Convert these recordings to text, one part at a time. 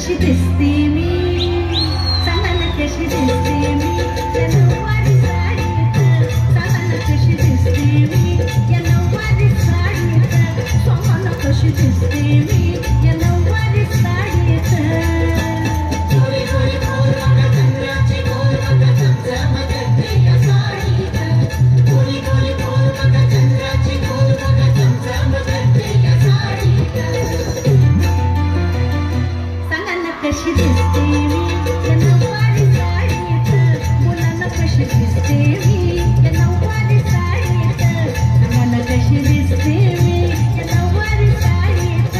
कशी दिसते मी, सांगा ना कशी दिसते मी या नऊवारी साडीत, सांगा ना कशी दिसते मी या नऊवारी साडीत, सांगा ना कशी दिसते मी या नऊवारी साडीत. गोरी गोरी गोर बघा चंद्राची गोर बघा चमचम करते या साडीत, गोरी गोरी गोर बघा चंद्राची गोर बघा चमचम करते या साडीत. सांगा ना कशी दिसते मी या नऊवारी साडीत, बोला ना कशी दिसते मी या नऊवारी साडीत, सांगा ना कशी दिसते मी या नऊवारी साडीत.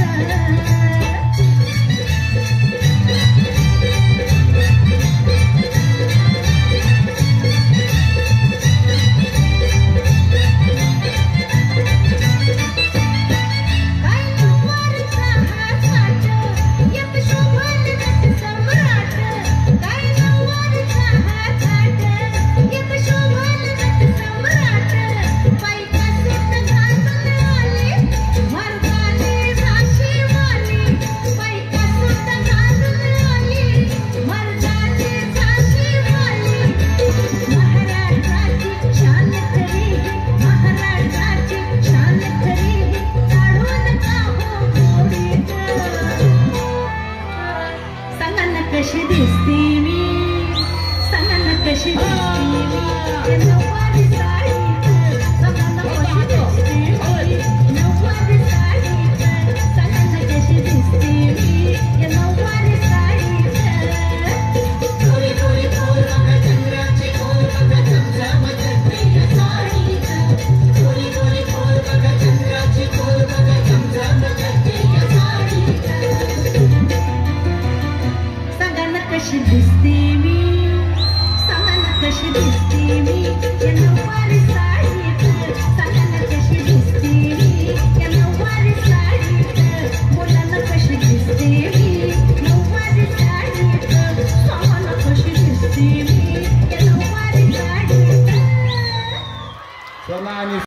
काय नऊवारीचा हा थाट, एक शोभन नट सम्राट, काय नऊवारीचा हा थाट, एक शोभन नट सम्राट, बायका सूट घालून आले मर्दानी झाशीवाली, बायका सूट घालून आली मर्दानी झाशीवाली. महाराजाची शान खरी, महाराजाची शान खरी, काढू नका हो गोडीत. सांगा ना कशी दिसते मी, सांगा ना कशी दिसते मी या नऊवारी साडीत, सांगा ना कशी दिसते मी नऊवारी साडीत, सांगा ना कशी दिसते मी या नऊवारी साडीत. गोरी गोरी गोर बघा चंद्राची गोर बघा चमचम करते या साडीत, गोरी गोरी गोर बघा चंद्राची गोर बघा चमचम करते या साडीत. सांगा ना कशी दिसते मी, सांगा ना कशी दिसते मी या नऊवारी साडीत.